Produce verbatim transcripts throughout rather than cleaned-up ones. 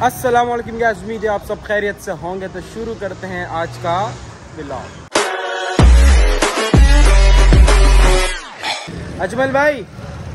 अस्सलाम वालेकुम गाइस, उम्मीद है आप सब खैरियत से होंगे। तो शुरू करते हैं आज का व्लॉग। अजमल भाई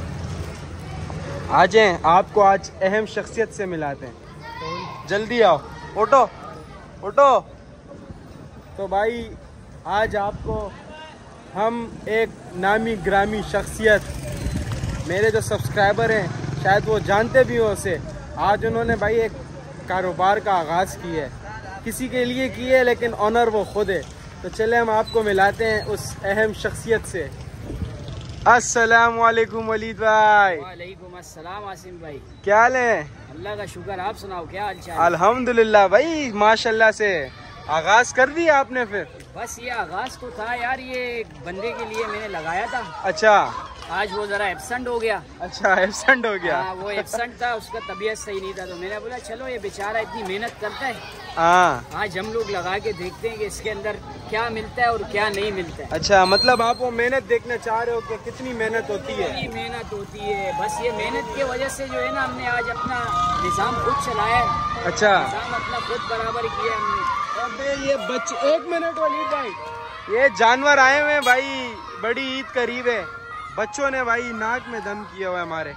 आ जाएं, आपको आज अहम शख्सियत से मिलाते हैं। जल्दी आओ, उठो उठो। तो भाई आज आपको हम एक नामी ग्रामी शख्सियत, मेरे जो सब्सक्राइबर हैं शायद वो जानते भी हो उसे, आज उन्होंने भाई एक कारोबार का आगाज़ किया है, किसी के लिए किया है लेकिन ऑनर वो खुद है। तो चले हम आपको मिलाते हैं उस अहम शख्सियत से। अस्सलाम वालेकुम वलीद भाई। वालेकुम अस्सलाम आसिम भाई, क्या हाल है? अल्लाह का शुक्र, आप सुनाओ क्या हाल चाल? अल्हम्दुलिल्लाह भाई, माशाल्लाह से आगाज़ कर दिया आपने फिर? बस ये आगाज़ तो था यार, ये बंदे के लिए मैंने लगाया था। अच्छा, आज वो जरा एब्सेंट हो गया। अच्छा एब्सेंट हो गया। हाँ, वो एब्सेंट था, उसका तबीयत सही नहीं था, तो मैंने बोला चलो ये बेचारा इतनी मेहनत करता है, हाँ आज हम लोग लगा के देखते हैं कि इसके अंदर क्या मिलता है और क्या नहीं मिलता है। अच्छा, मतलब आप वो मेहनत देखना चाह रहे हो कि कितनी मेहनत होती है? कितनी मेहनत होती है, बस ये मेहनत की वजह से जो है ना, हमने आज अपना निज़ाम खुद चलाया है। अच्छा, निज़ाम अपना खुद बराबर किया हमने। अबे ये बच्चे, एक मिनट वलीद भाई, ये जानवर आए हुए हैं भाई, बड़ी ईद करीब है, बच्चों ने भाई नाक में दम किया हुआ है हमारे।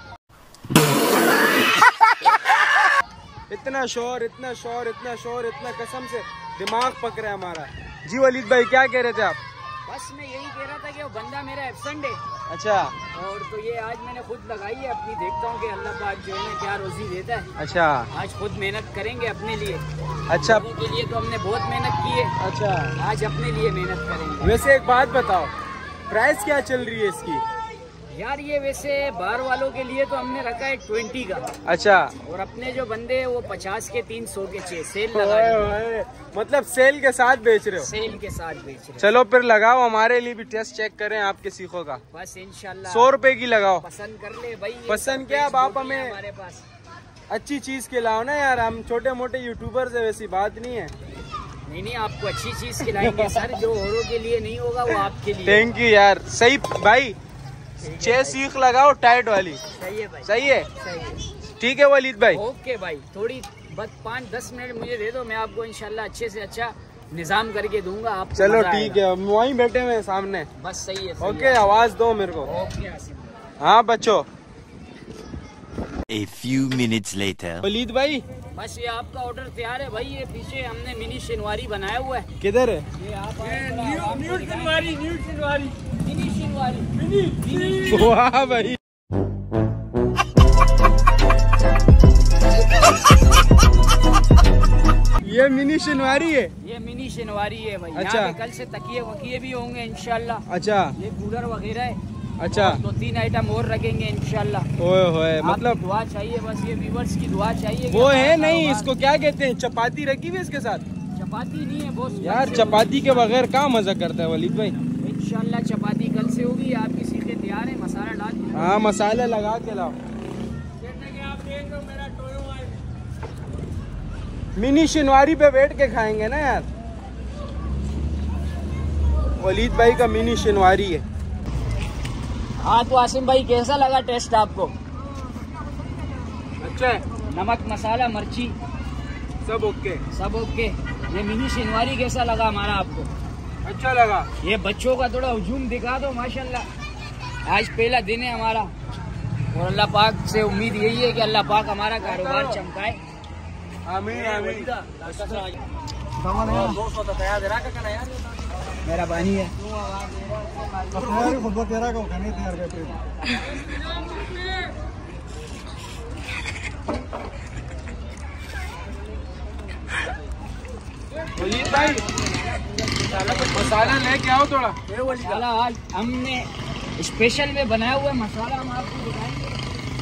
इतना शोर इतना शोर इतना शोर इतना, कसम से दिमाग पक रहा है हमारा। जी वलीद भाई, क्या कह रहे थे आप? बस मैं यही कह रहा था कि वो बंदा मेरा एब्सेंट है। अच्छा, और तो ये आज मैंने खुद लगाई है अपनी, देखता हूँ कि अल्लाह पाक जो है ना क्या रोजी देता है। अच्छा, आज खुद मेहनत करेंगे अपने लिए। अच्छा, लोगों के लिए तो हमने बहुत मेहनत की है, अच्छा, आज अपने लिए मेहनत करेंगे। वैसे एक बात बताओ, प्राइस क्या चल रही है इसकी? यार ये वैसे बाहर वालों के लिए तो हमने रखा है ट्वेंटी का। अच्छा, और अपने जो बंदे हैं वो पचास के तीन सौ के छह सेल लगा रहे हैं। मतलब सेल के साथ बेच रहे हो? सेल के साथ बेच रहे हैं। चलो फिर लगाओ, हमारे लिए भी टेस्ट चेक करें आपके सीखों का। बस इंशाल्लाह सौ रुपए की लगाओ। पसंद कर ले भाई। पसंद क्या, अब आप हमें हमारे पास अच्छी चीज खिलाओ ना यार, हम छोटे मोटे यूट्यूबर से वैसी बात नहीं है। नहीं नहीं, आपको अच्छी चीज खिलाएंगे सर, जो औरों के लिए नहीं होगा वो आपके लिए। थैंक यू यार। सही भाई, छह सीख लगाओ टाइट वाली। सही है भाई, सही है, सही है। ठीक है वलीद भाई। ओके भाई, थोड़ी बस पाँच दस मिनट मुझे दे दो, मैं आपको इंशाल्लाह अच्छे से अच्छा निजाम करके दूंगा आपको। चलो ठीक है, वहीं बैठे हुए सामने। बस सही है, ओके, आवाज दो मेरे को। ओके आसिम। हाँ बच्चों। A few minutes later. Waleed भाई, बस ये आपका ऑर्डर तैयार है भाई। ये पीछे हमने मिनी शनिवारी बनाया हुआ है। किधर है? ये आप न्यू शनिवारी, न्यू शनिवारी, मिनी शनिवारी, मिनी। वाह भाई, ये मिनी शनिवारी है। ये मिनी शनिवारी है भाई। अच्छा, यहाँ पे कल से तकिए वकिए भी होंगे इंशाल्लाह। अच्छा, ये कूलर वगैरह है। अच्छा, दो तीन आइटम और रखेंगे इंशाल्लाह। ओए होए, मतलब मतलब दुआ चाहिए, बस ये व्यूअर्स की दुआ चाहिए। वो है नहीं, इसको क्या कहते हैं, चपाती रखी हुई इसके साथ? चपाती नहीं है बॉस यार, चपाती के बगैर कहाँ मजा करता है वलीद भाई। इंशाल्लाह चपाती कल से होगी। आपकी सीखें तैयार है, मसाला डाल के। हाँ, मसाला लगा के लाओ। मिनी शनिवारी पे बैठ के खाएंगे ना यार। वलीद भाई का मिनी शनिवारी है। हाँ तो आसिम भाई, कैसा लगा टेस्ट आपको? अच्छा है, नमक मसाला मिर्ची सब ओके, सब ओके। ये मिनी शनिवारी कैसा लगा हमारा आपको? अच्छा लगा। ये बच्चों का थोड़ा हुजूम दिखा दो। माशाल्लाह आज पहला दिन है हमारा, और अल्लाह पाक से उम्मीद यही है कि अल्लाह पाक हमारा कारोबार चमकाए। आमीन आमीन। मेरा बानी है। वलीद भाई, मसाला लेके आओ थोड़ा। मसाला आज हमने स्पेशल में बनाया हुआ मसाला, हम आपको दिखाएंगे।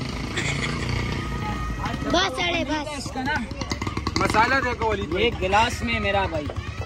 बस अरे बस इसका ना मसाला देखो वलीद भाई। एक गिलास में मेरा भाई,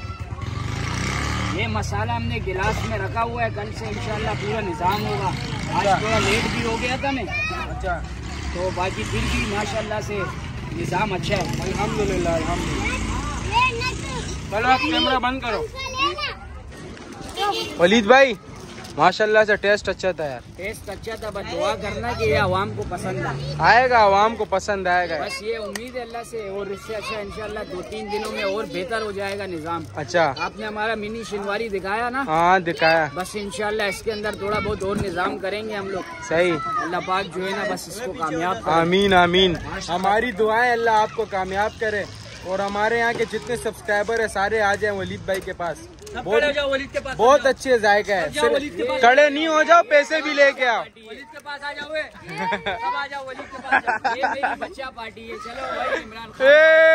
ये मसाला हमने गिलास में रखा हुआ है। कल से इंशाल्लाह पूरा निज़ाम होगा। आज थोड़ा लेट भी हो गया था मैं। अच्छा, तो बाकी फिर भी माशाल्लाह से निज़ाम अच्छा है। अल्हम्दुलिल्लाह अल्हम्दुलिल्लाह। चलो आप कैमरा बंद करो। वलीद भाई, माशाल्लाह से टेस्ट अच्छा था यार। टेस्ट अच्छा था, बस दुआ करना कि ये आवाम को पसंद आए। आएगा, आवाम को पसंद आएगा। बस ये उम्मीद है अल्लाह से, और इससे अच्छा इंशाल्लाह दो तीन दिनों में और बेहतर हो जाएगा निज़ाम। अच्छा, आपने हमारा मिनी शिनवारी दिखाया ना? हाँ दिखाया। बस इंशाल्लाह इसके अंदर थोड़ा बहुत और निज़ाम करेंगे हम लोग। सही, अल्लाह पाक जो है ना बस इसको कामयाब करे। आमीन आमीन। हमारी दुआएं अल्लाह आपको कामयाब करे, और हमारे यहाँ के जितने सब्सक्राइबर है सारे आ जाए वलीद भाई के पास। बहुत बहुत अच्छे जायका है। सिर्फ खड़े नहीं हो जाओ, पैसे भी लेके आओ। वलीद के पास आ जाओ, सब आ जाओ वलीद के पास। ये मेरी बच्चा पार्टी है। चलो भाई इमरान खान।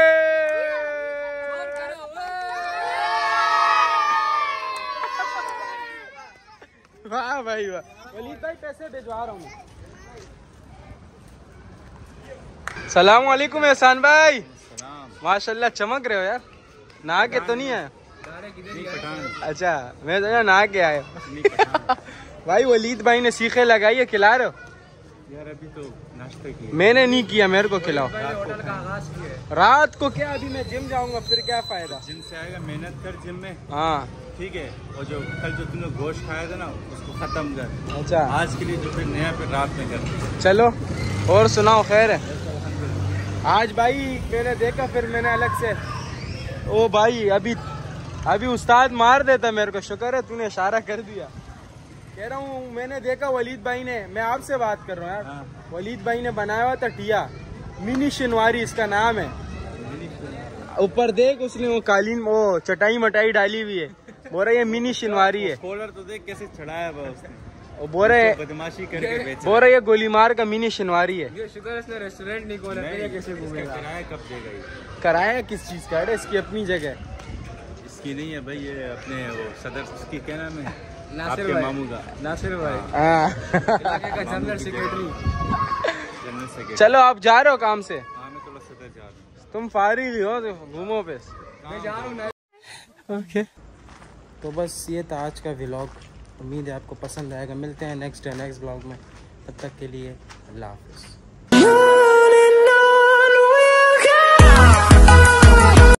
वाह भाई वाह। वलीद भाई पैसे भिजवा रहा हूँ। सलाम वालेकुम एहसान भाई। माशाल्लाह चमक रहे हो यार। नहा के तो नहीं है? अच्छा, मैं तो नहा के आया। भाई वलीद भाई ने सीखे लगाई है, खिला रहे हो? यार अभी तो नाश्ता किया। मैंने नहीं किया, मेरे को खिलाओ। रात, रात को क्या? अभी मैं जिम जाऊंगा, फिर क्या फायदा? जिम से आएगा, मेहनत कर जिम में। हाँ ठीक है, और जो कल जो तूने गोश्त खाया था ना उसको खत्म कर। अच्छा, आज के लिए जो फिर नया फिर रात में कर। चलो और सुनाओ, खैर है? आज भाई मैंने देखा, फिर मैंने अलग से, ओ भाई अभी अभी उस्ताद मार देता मेरे को। शुक्र है तूने इशारा कर दिया। कह रहा हूँ मैंने देखा वलीद भाई ने, मैं आपसे बात कर रहा हूँ यार। हाँ। वलीद भाई ने बनाया हुआ था टिया, मिनी शिनवारी इसका नाम है। ऊपर देख उसने वो कालीन वो चटाई मटाई डाली हुई है। बोल रहा ये मिनी शिनवारी है। कॉलर तो देख कैसे चढ़ाया हुआ उसने। वो बोल रहे बदमाशी करके बेचा। बोल रहे ये गोलीमार का मिनी शिनवारी है। ये शुक्र इसने रेस्टोरेंट नहीं खोला, नहीं, कैसे इसका घूमेगा? किराया कब देगा ये? कराया किस चीज का है? इसकी अपनी जगह। इसकी नहीं है भाई, ये अपने वो सदर की क्या नाम है, नासिर आपके भाई। मामू का, नासिर भाई हाँ। इलाके का जनरल सेक्रेटरी। General secretary. चलो आप जा रहे हो काम से? हाँ मैं थोड़ा सदर जा रहा हूँ। तुम फारिग ही हो तो घूमो पे। मैं जा रहा हूँ। ओके, तो बस ये था आज का व्लॉग। उम्मीद है आपको पसंद आएगा। मिलते हैं नेक्स्ट नेक्स्ट व्लॉग में। तब तक के लिए अल्लाह हाफिज़।